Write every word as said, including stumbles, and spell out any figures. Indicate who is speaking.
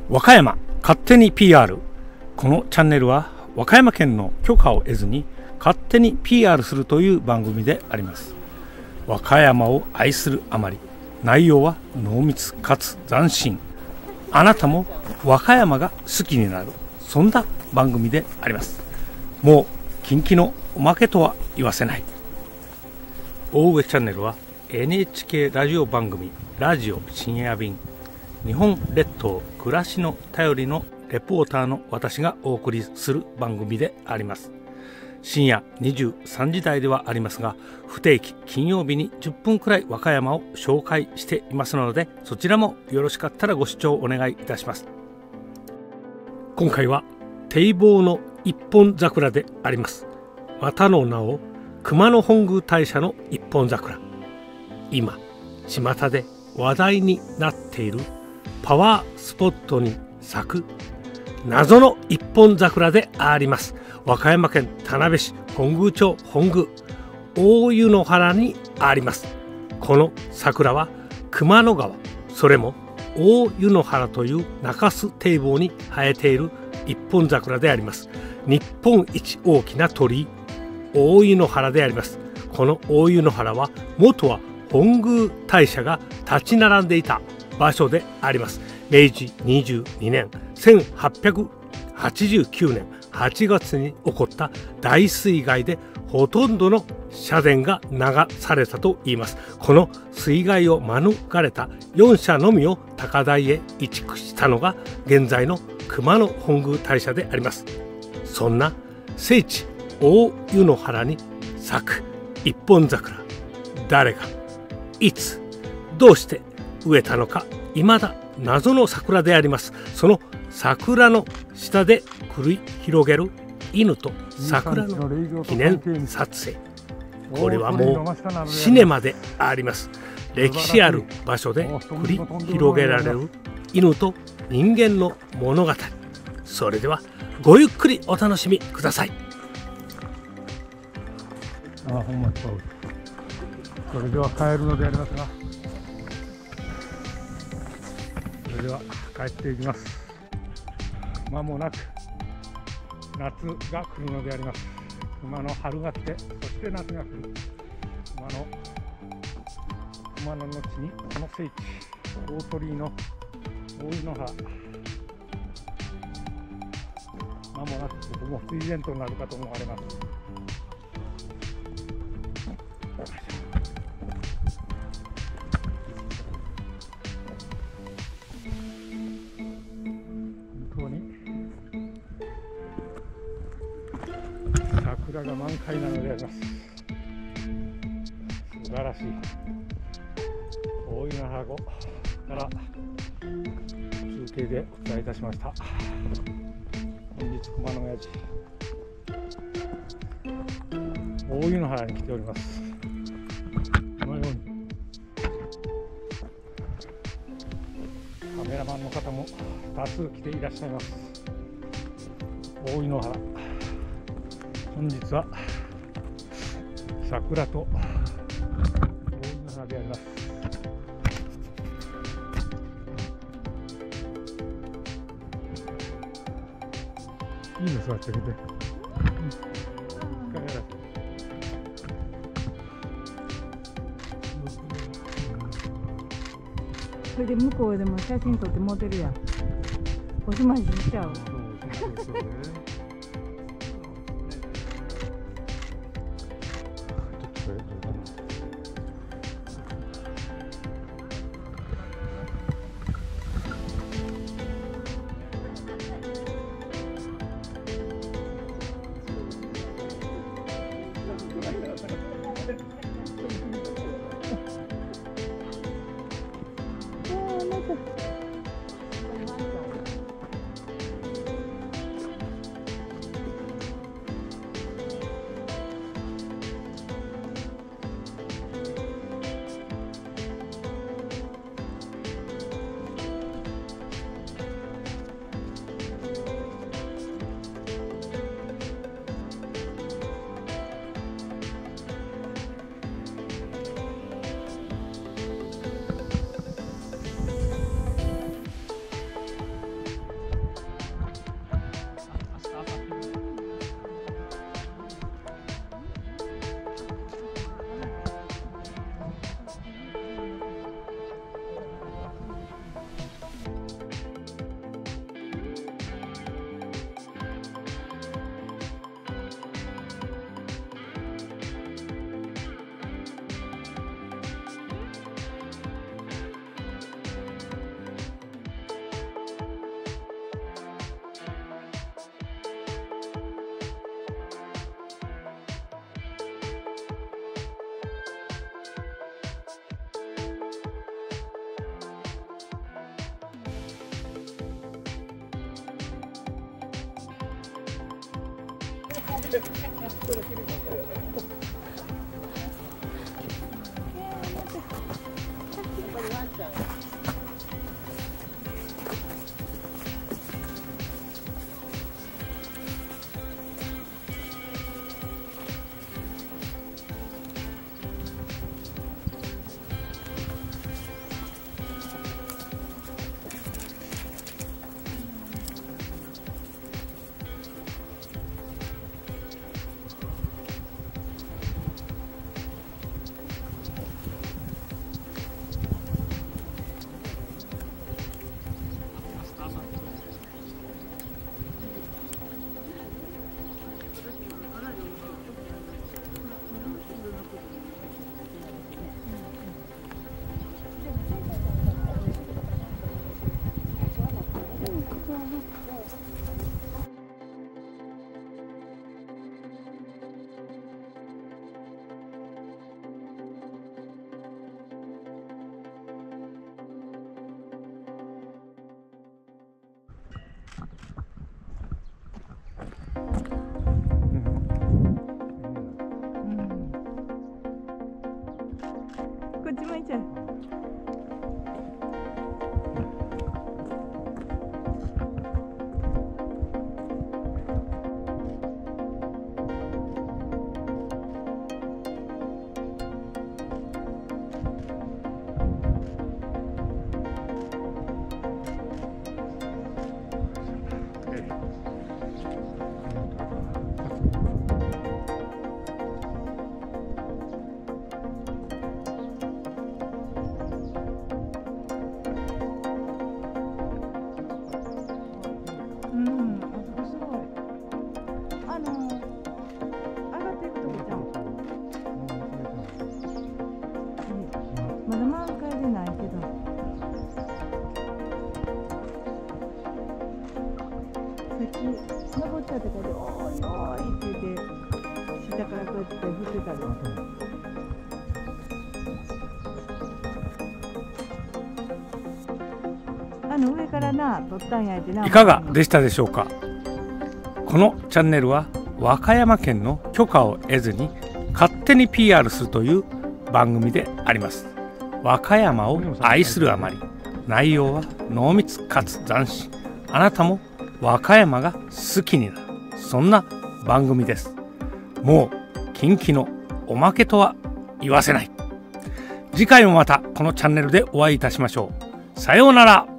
Speaker 1: 和歌山勝手に ピーアール。 このチャンネルは和歌山県の許可を得ずに勝手に ピーアール するという番組であります。和歌山を愛するあまり、内容は濃密かつ斬新。あなたも和歌山が好きになる、そんな番組であります。もう近畿のおまけとは言わせない。大上チャンネルは エヌエイチケー ラジオ番組ラジオ深夜便、日本列島暮らしの頼りのレポーターの私がお送りする番組であります。深夜にじゅうさんじ台ではありますが、不定期金曜日にじゅっぷんくらい和歌山を紹介していますので、そちらもよろしかったらご視聴お願いいたします。今回は堤防の一本桜であります。またの名を熊野本宮大社の一本桜。今巷で話題になっているパワースポットに咲く謎の一本桜であります。和歌山県田辺市本宮町本宮大湯の原にあります。この桜は熊野川、それも大湯の原という中州堤防に生えている一本桜であります。日本一大きな鳥居、大湯の原であります。この大湯の原は元は本宮大社が立ち並んでいた場所であります。めいじにじゅうにねんせんはっぴゃくはちじゅうきゅうねんはちがつに起こった大水害でほとんどの社殿が流されたといいます。この水害を免れたよん社のみを高台へ移築したのが現在の熊野本宮大社であります。そんな聖地大湯の原に咲く一本桜、誰がいつどうして植えたのか、未だ謎の桜であります。その桜の下で繰り広げる犬と桜の記念撮影、これはもうシネマであります。歴史ある場所で繰り広げられる犬と人間の物語、それではごゆっくりお楽しみください。ああ、ほんまそう。それでは帰るのでありますが、それでは帰っていきます。間もなく夏が来るのであります。熊の春が来て、そして夏が来る。熊の熊野の地にこの聖地大鳥居の大湯の原、間もなくここも水田となるかと思われます。桜が満開なのであります。素晴らしい。大湯の原湖から中継でお伝えいたしました。本日熊野親父大湯の原に来ております。このようにカメラマンの方も多数来ていらっしゃいます。大湯の原、本日は桜と大湯の原であります。いいの座ってみて。
Speaker 2: それで向こうでも写真撮って持てるやん。おしまいしちゃう。 こっち向いちゃう。うん、あそこすごい。あのー、上がっていくとこじゃん。まだ満開でないけど。さっき登っちゃったから、おーいおーいって言って、下からこうやって振ってたり。あの上からな、撮ったんやってな。
Speaker 1: いかがでしたでしょうか。このチャンネルは和歌山県の許可を得ずに勝手に ピーアール するという番組であります。和歌山を愛するあまり、内容は濃密かつ斬新。あなたも和歌山が好きになる、そんな番組です。もう近畿のおまけとは言わせない。次回もまたこのチャンネルでお会いいたしましょう。さようなら。